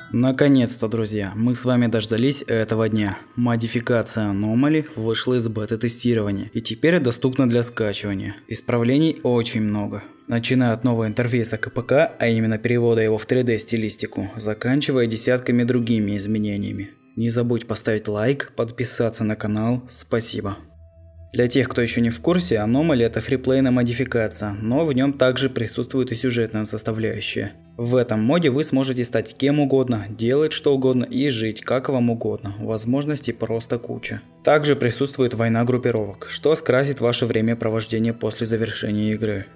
Наконец-то, друзья, мы с вами дождались этого дня. Модификация Anomaly вышла из бета-тестирования и теперь доступна для скачивания. Исправлений очень много. Начиная от нового интерфейса КПК, а именно перевода его в 3D стилистику, заканчивая десятками другими изменениями. Не забудь поставить лайк, подписаться на канал, спасибо. Для тех, кто еще не в курсе, Anomaly это фриплейная модификация, но в нем также присутствует и сюжетная составляющая. В этом моде вы сможете стать кем угодно, делать что угодно и жить как вам угодно, возможностей просто куча. Также присутствует война группировок, что скрасит ваше времяпровождение после завершения игры.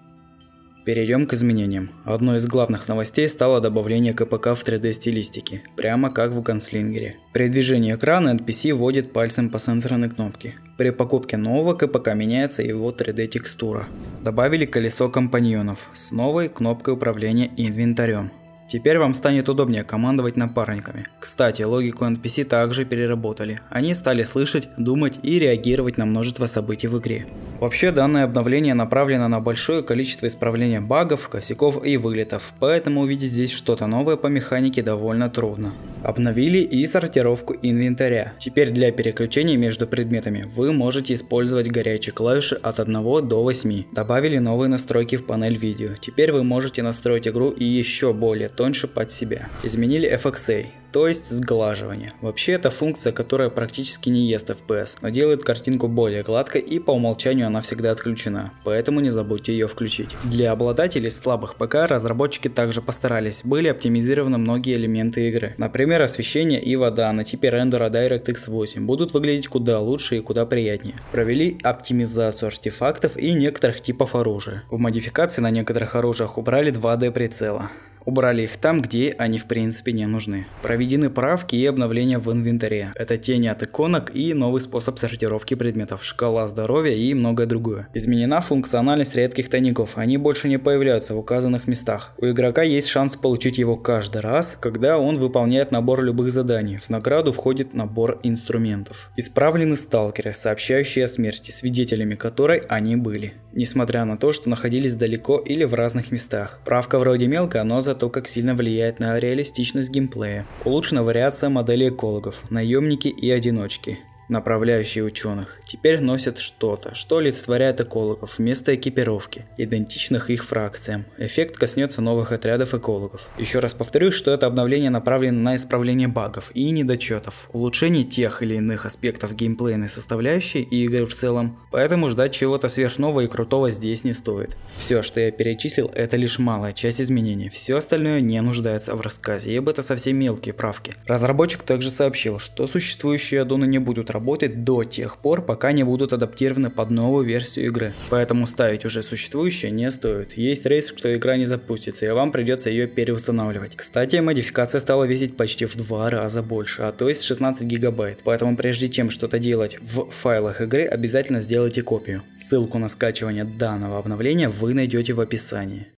Перейдем к изменениям. Одной из главных новостей стало добавление КПК в 3D стилистике, прямо как в Ганслингере. При движении экрана NPC водит пальцем по сенсорной кнопке. При покупке нового КПК меняется его 3D текстура. Добавили колесо компаньонов с новой кнопкой управления инвентарем. Теперь вам станет удобнее командовать напарниками. Кстати, логику NPC также переработали. Они стали слышать, думать и реагировать на множество событий в игре. Вообще, данное обновление направлено на большое количество исправления багов, косяков и вылетов, поэтому увидеть здесь что-то новое по механике довольно трудно. Обновили и сортировку инвентаря. Теперь для переключения между предметами вы можете использовать горячие клавиши от 1 до 8. Добавили новые настройки в панель видео. Теперь вы можете настроить игру и еще более тоньше под себя. Изменили FXA, то есть сглаживание. Вообще это функция, которая практически не ест FPS, но делает картинку более гладкой и по умолчанию она всегда отключена, поэтому не забудьте ее включить. Для обладателей слабых ПК разработчики также постарались, были оптимизированы многие элементы игры. Например, освещение и вода на типе рендера DirectX 8 будут выглядеть куда лучше и куда приятнее. Провели оптимизацию артефактов и некоторых типов оружия. В модификации на некоторых оружиях убрали 2D прицела. Убрали их там, где они в принципе не нужны. Проведены правки и обновления в инвентаре. Это тени от иконок и новый способ сортировки предметов, шкала здоровья и многое другое. Изменена функциональность редких тайников, они больше не появляются в указанных местах. У игрока есть шанс получить его каждый раз, когда он выполняет набор любых заданий. В награду входит набор инструментов. Исправлены сталкеры, сообщающие о смерти, свидетелями которой они были, несмотря на то, что находились далеко или в разных местах. Правка вроде мелкая, но зато как сильно влияет на реалистичность геймплея. Улучшена вариация моделей экологов, наемники и одиночки. Направляющие ученых теперь носят что-то, что олицетворяет экологов вместо экипировки, идентичных их фракциям. Эффект коснется новых отрядов экологов. Еще раз повторюсь, что это обновление направлено на исправление багов и недочетов, улучшение тех или иных аспектов геймплейной составляющей и игры в целом, поэтому ждать чего-то сверхнового и крутого здесь не стоит. Все, что я перечислил, это лишь малая часть изменений, все остальное не нуждается в рассказе, ибо это совсем мелкие правки. Разработчик также сообщил, что существующие аддоны не будут работать до тех пор, пока не будут адаптированы под новую версию игры. Поэтому ставить уже существующее не стоит. Есть риск, что игра не запустится, и вам придется ее переустанавливать. Кстати, модификация стала весить почти в 2 раза больше, а то есть 16 гигабайт. Поэтому прежде чем что-то делать в файлах игры, обязательно сделайте копию. Ссылку на скачивание данного обновления вы найдете в описании.